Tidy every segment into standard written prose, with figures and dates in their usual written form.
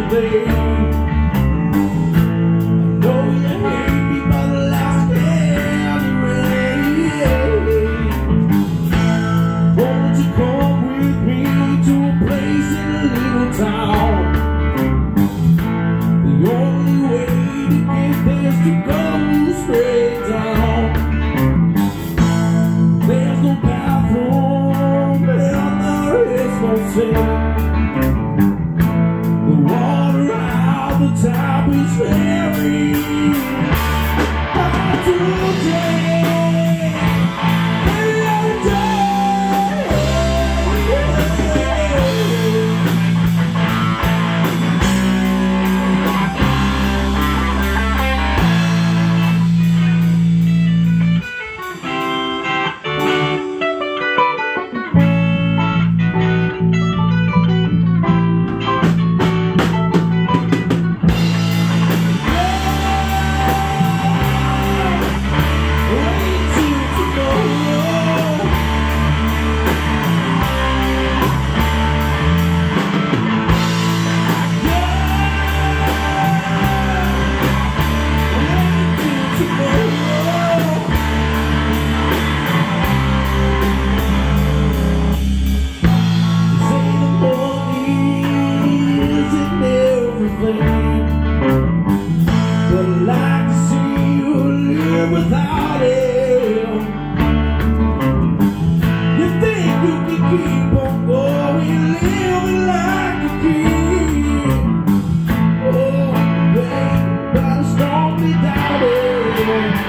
everything. I know you hate me, but the last anyway. Won't you come with me to a place in a little town? The only way to get there is to go straight down. There's no bathroom and there is no sink. The water out the tap is very hard to drink. But I'd like to see you live without him. You think you can keep on going, living like a king? Oh, babe, but I strongly doubt it.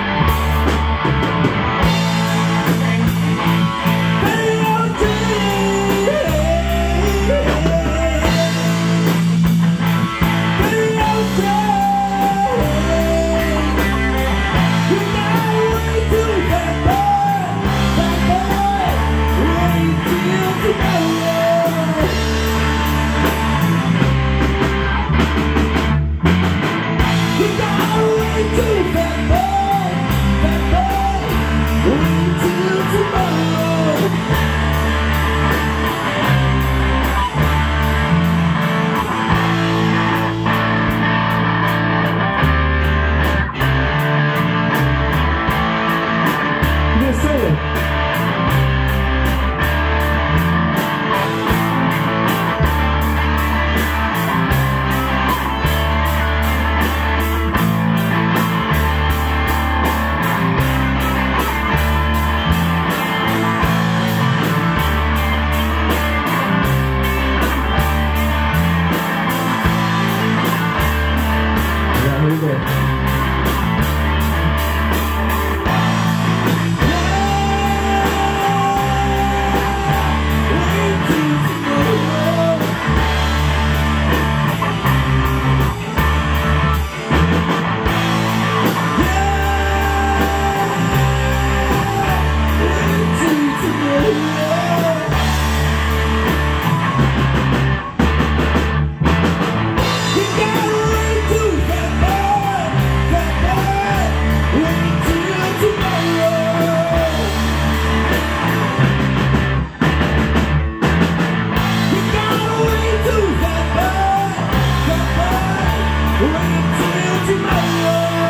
Wait till tomorrow.